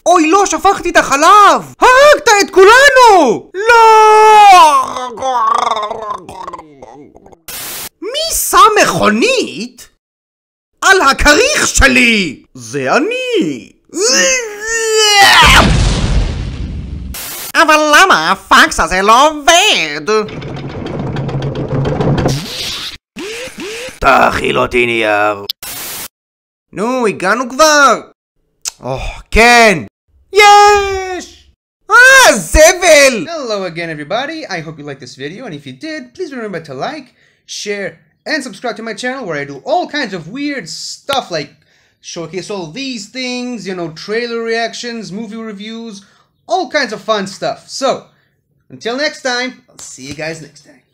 אוי לא, שפכתי את החלב! הרגת את כולנו! לא! מי שם מכונית על הכריך שלי? זה אני! אבל למה הפקס הזה לא עובד? תאכיל אותי נייר. נו, הגענו כבר? כן! יש! זבל! Hello again everybody, I hope you liked this video, and if you did, please remember to like, share, and subscribe to my channel where I do all kinds of weird stuff like showcase all these things, you know, trailer reactions, movie reviews, all kinds of fun stuff. So, until next time, I'll see you guys next time.